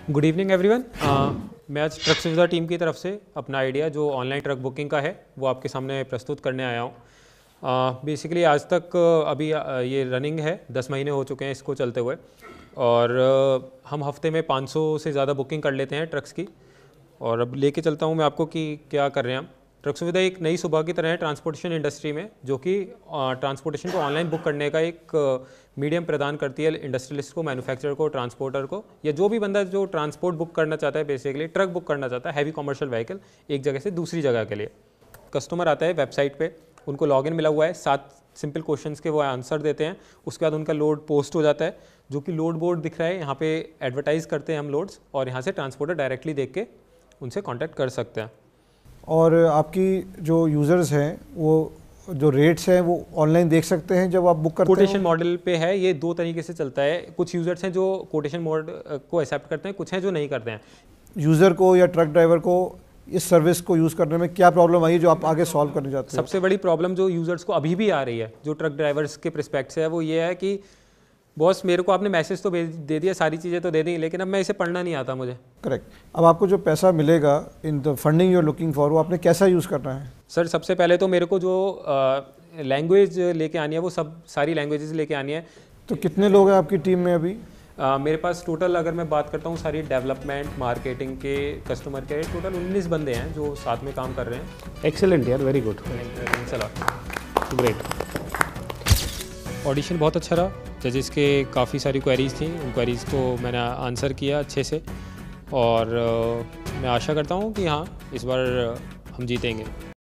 Good evening everyone. मैं आज truck सुविधा टीम की तरफ से अपना आइडिया जो ऑनलाइन ट्रक बुकिंग का है वो आपके सामने प्रस्तुत करने आया हूँ। बेसिकली आज तक अभी ये रनिंग है, 10 महीने हो चुके हैं इसको चलते हुए, और हम हफ्ते में 500 से ज़्यादा बुकिंग कर लेते हैं ट्रक्स की। और अब लेके चलता हूँ मैं आपको कि क्या कर रहे हैं हम। ट्रक सुविधा एक नई सुबह की तरह है ट्रांसपोर्टेशन इंडस्ट्री में, जो कि ट्रांसपोर्टेशन को ऑनलाइन बुक करने का एक मीडियम प्रदान करती है इंडस्ट्रियलिस्ट को, मैन्युफैक्चरर को, ट्रांसपोर्टर को, या जो भी बंदा जो ट्रांसपोर्ट बुक करना चाहता है, बेसिकली ट्रक बुक करना चाहता है, हैवी कमर्शियल व्हीकल एक जगह से दूसरी जगह के लिए। कस्टमर आता है वेबसाइट पे, उनको लॉगिन मिला हुआ है, 7 सिंपल क्वेश्चंस के वो आंसर देते हैं। उसके बाद उनका लोड पोस्ट हो जाता है, जो कि लोड बोर्ड दिख रहा है यहाँ पे, एडवर्टाइज करते हैं हम लोड्स, और यहाँ से ट्रांसपोर्टर डायरेक्टली देख के उनसे कॉन्टैक्ट कर सकते हैं। और आपकी जो यूज़र्स हैं वो जो रेट्स हैं वो ऑनलाइन देख सकते हैं जब आप बुक करते हैं। कोटेशन मॉडल पे है, ये 2 तरीके से चलता है। कुछ यूज़र्स हैं जो कोटेशन मॉडल को एक्सेप्ट करते हैं, कुछ हैं जो नहीं करते हैं। यूज़र को या ट्रक ड्राइवर को इस सर्विस को यूज़ करने में क्या प्रॉब्लम आई है जो आप आगे सॉल्व करने चाहते हैं? सबसे बड़ी प्रॉब्लम जो यूज़र्स को अभी भी आ रही है, जो ट्रक ड्राइवर्स के पर्सपेक्ट से है, वो ये है कि बॉस मेरे को आपने मैसेज तो दे दिया, सारी चीज़ें तो दे दी, लेकिन अब मैं इसे पढ़ना नहीं आता मुझे। करेक्ट। अब आपको जो पैसा मिलेगा in the funding you are looking for, वो आपने कैसा यूज़ करना है? सर सबसे पहले तो मेरे को जो लैंग्वेज लेके आनी है वो सब सारी लैंग्वेजेस लेके आनी है। तो कितने लोग हैं आपकी टीम में अभी? मेरे पास टोटल अगर मैं बात करता हूँ सारी डेवलपमेंट, मार्केटिंग के, कस्टमर के, टोटल 19 बंदे हैं जो साथ में काम कर रहे हैं। एक्सेलेंट यार, वेरी गुड, ग्रेट। ऑडिशन बहुत अच्छा रहा, जजेस के काफ़ी सारी क्वेरीज थी, उन क्वेरीज को मैंने आंसर किया अच्छे से, और मैं आशा करता हूँ कि हाँ इस बार हम जीतेंगे।